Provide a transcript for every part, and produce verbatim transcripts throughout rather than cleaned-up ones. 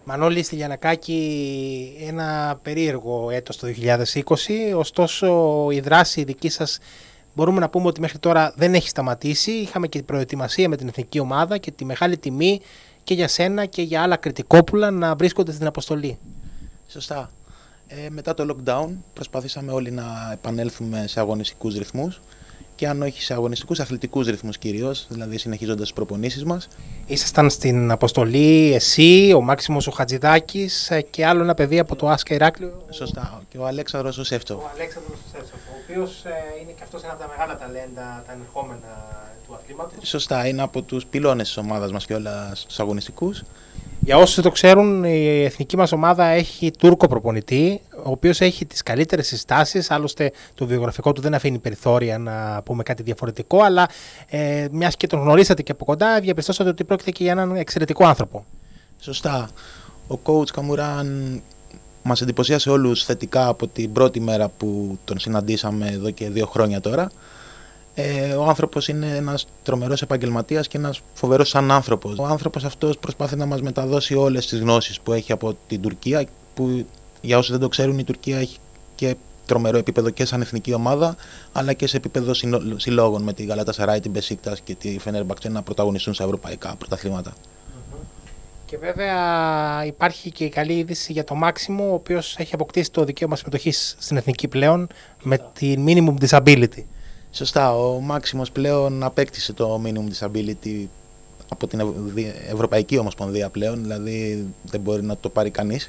Μανώλη, στη Γιαννακάκη ένα περίεργο έτος το δύο χιλιάδες είκοσι, ωστόσο η δράση δική σας μπορούμε να πούμε ότι μέχρι τώρα δεν έχει σταματήσει. Είχαμε και την προετοιμασία με την εθνική ομάδα και τη μεγάλη τιμή και για σένα και για άλλα κριτικόπουλα να βρίσκονται στην αποστολή. Σωστά. Ε, μετά το lockdown προσπαθήσαμε όλοι να επανέλθουμε σε αγωνιστικούς ρυθμούς και αν όχι σε αγωνιστικούς, αθλητικούς ρυθμούς κυρίως, δηλαδή συνεχίζοντας τις προπονήσεις μας. Ήσασταν στην αποστολή εσύ, ο Μάξιμος ο Χατζηδάκης και άλλο ένα παιδί από το Άσκα Ηράκλειο. Σωστά, και ο Αλέξανδρος ο Σεύτσοφ. Ο Αλέξανδρος ο Σεύτσοφ, ο οποίος είναι και αυτός ένα από τα μεγάλα ταλέντα, τα ενερχόμενα του αθλήματος. Σωστά, είναι από τους πυλώνες της ομάδας μας και όλα στους αγωνιστικούς. Για όσους δεν το ξέρουν, η εθνική μας ομάδα έχει Τούρκο προπονητή, ο οποίος έχει τις καλύτερες συστάσεις, άλλωστε το βιογραφικό του δεν αφήνει περιθώρια να πούμε κάτι διαφορετικό, αλλά ε, μιας και τον γνωρίσατε και από κοντά, διαπιστώσατε ότι πρόκειται και για έναν εξαιρετικό άνθρωπο. Σωστά. Ο coach Καμουράν μας εντυπωσίασε όλους θετικά από την πρώτη μέρα που τον συναντήσαμε εδώ και δύο χρόνια τώρα. Ε, ο άνθρωπος είναι ένας τρομερός επαγγελματίας και ένας φοβερός σαν άνθρωπος. Ο άνθρωπος αυτός προσπάθει να μας μεταδώσει όλες τις γνώσεις που έχει από την Τουρκία, που για όσους δεν το ξέρουν η Τουρκία έχει και τρομερό επίπεδο και σαν εθνική ομάδα, αλλά και σε επίπεδο συλλόγων με τη Γαλατασαράι, την Μπεσίκτας και τη Φενέρμπαχτσε να πρωταγωνιστούν σε ευρωπαϊκά πρωταθλήματα. Και βέβαια υπάρχει και η καλή είδηση για το Μάξιμο, ο οποίος έχει αποκτήσει το δικαίωμα συμμετοχής στην εθνική πλέον με τη minimum disability. Σωστά, ο Μάξιμος πλέον απέκτησε το minimum disability από την Ευρωπαϊκή Ομοσπονδία πλέον, δηλαδή δεν μπορεί να το πάρει κανείς.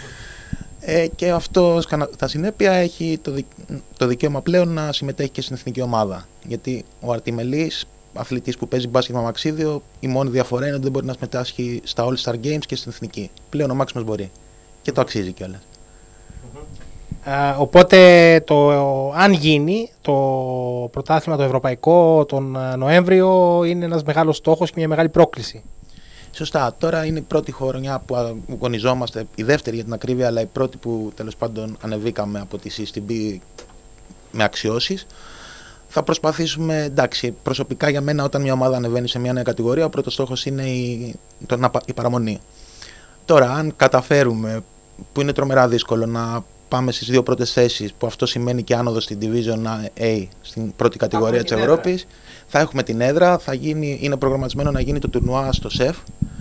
Ε, και αυτό κατά συνέπεια έχει το, δικ... το δικαίωμα πλέον να συμμετέχει και στην εθνική ομάδα. Γιατί ο Αρτιμελής, αθλητής που παίζει μπάσκετ με αμαξίδιο, η μόνη διαφορά είναι ότι δεν μπορεί να συμμετάσχει στα All Star Games και στην εθνική. Πλέον ο Μάξιμος μπορεί και το αξίζει κιόλας. Uh, οπότε το, αν γίνει το πρωτάθλημα το ευρωπαϊκό τον Νοέμβριο είναι ένας μεγάλος στόχος και μια μεγάλη πρόκληση. Σωστά, τώρα είναι η πρώτη χρονιά που αγωνιζόμαστε, η δεύτερη για την ακρίβεια, αλλά η πρώτη που τέλος πάντων ανεβήκαμε από τη σι ες τι μπι με αξιώσεις. Θα προσπαθήσουμε, εντάξει, προσωπικά για μένα όταν μια ομάδα ανεβαίνει σε μια νέα κατηγορία, ο πρώτος στόχος είναι η, το, η παραμονή. Τώρα, αν καταφέρουμε, που είναι τρομερά δύσκολο, να πάμε στις δύο πρώτες θέσεις, που αυτό σημαίνει και άνοδο στην Division A, στην πρώτη κατηγορία της Ευρώπης, θα έχουμε την έδρα, θα γίνει, είναι προγραμματισμένο να γίνει το τουρνουά στο ΣΕΦ.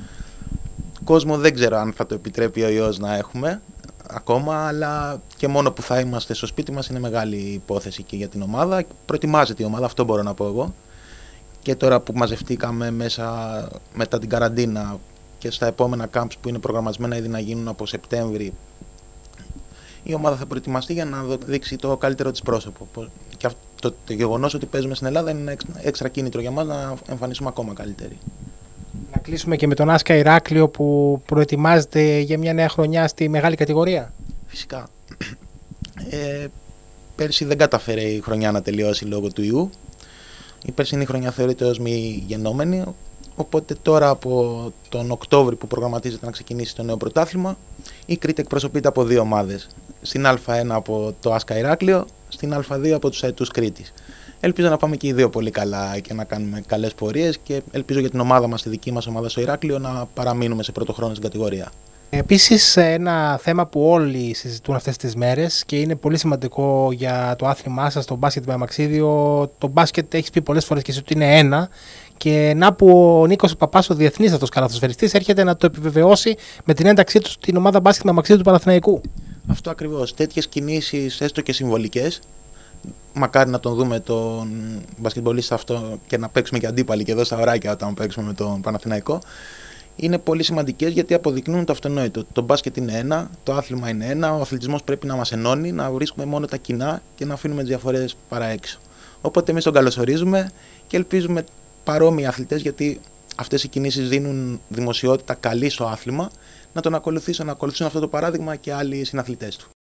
Κόσμο δεν ξέρω αν θα το επιτρέπει ο ιός να έχουμε ακόμα, αλλά και μόνο που θα είμαστε στο σπίτι μας είναι μεγάλη υπόθεση και για την ομάδα. Προετοιμάζεται η ομάδα, αυτό μπορώ να πω εγώ. Και τώρα που μαζευτήκαμε μέσα μετά την καραντίνα και στα επόμενα camps που είναι προγραμματισμένα ήδη να γίνουν από Σεπτέμβρη, η ομάδα θα προετοιμαστεί για να δείξει το καλύτερο της πρόσωπο. Και αυτό, το, το γεγονός ότι παίζουμε στην Ελλάδα είναι ένα έξτρα κίνητρο για μας να εμφανίσουμε ακόμα καλύτεροι. Να κλείσουμε και με τον Άσκα Ηράκλειο που προετοιμάζεται για μια νέα χρονιά στη μεγάλη κατηγορία. Φυσικά. Ε, πέρσι δεν καταφέρε η χρονιά να τελειώσει λόγω του ιού. Η περσινή χρονιά θεωρείται ως μη γεννόμενη. Οπότε τώρα από τον Οκτώβρη που προγραμματίζεται να ξεκινήσει το νέο πρωτάθλημα, η Κρήτη εκπροσωπείται από δύο ομάδες. Στην Α1 από το Άσκα Ηράκλειο, στην Α2 από τους Αετούς Κρήτης. Ελπίζω να πάμε και οι δύο πολύ καλά και να κάνουμε καλές πορείες και ελπίζω για την ομάδα μας, τη δική μας ομάδα στο Ηράκλειο, να παραμείνουμε σε πρώτο χρόνο στην κατηγορία. Επίσης, ένα θέμα που όλοι συζητούν αυτές τις μέρες και είναι πολύ σημαντικό για το άθλημά σας, το μπάσκετ με αμαξίδιο. Το μπάσκετ έχεις πει πολλές φορές και εσύ ότι είναι ένα. Και να που ο Νίκος Παπάς, ο διεθνής αυτός καλαθοσφαιριστής, έρχεται να το επιβεβαιώσει με την ένταξή του στην ομάδα μπάσκετ με αμαξίδιο του Παναθηναϊκού. Αυτό ακριβώς. Τέτοιες κινήσεις, έστω και συμβολικές, μακάρι να τον δούμε τον μπασκετμπολίστα αυτό και να παίξουμε και αντίπαλοι και εδώ στα ωράκια όταν παίξουμε με τον Παναθηναϊκό. Είναι πολύ σημαντικές γιατί αποδεικνύουν το αυτονόητο. Το μπάσκετ είναι ένα, το άθλημα είναι ένα, ο αθλητισμός πρέπει να μας ενώνει, να βρίσκουμε μόνο τα κοινά και να αφήνουμε τις διαφορές παρά έξω. Οπότε εμείς τον καλωσορίζουμε και ελπίζουμε παρόμοιοι αθλητές, γιατί αυτές οι κινήσεις δίνουν δημοσιότητα καλή στο άθλημα, να τον ακολουθήσουν, να ακολουθήσουν αυτό το παράδειγμα και άλλοι συναθλητές του.